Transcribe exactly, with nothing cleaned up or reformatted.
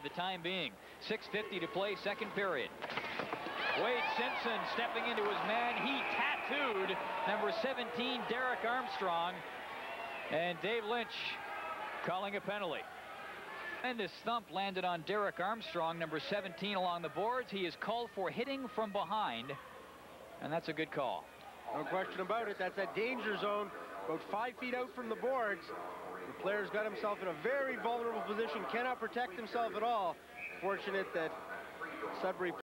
the time being. six fifty to play, second period. Wade Simpson stepping into his man. He tattooed number seventeen, Derek Armstrong. And Dave Lynch calling a penalty. And his thump landed on Derek Armstrong, number seventeen, along the boards. He is called for hitting from behind, and that's a good call. No question about it. That's a danger zone, about five feet out from the boards. The player's got himself in a very vulnerable position, cannot protect himself at all. Fortunate that Sudbury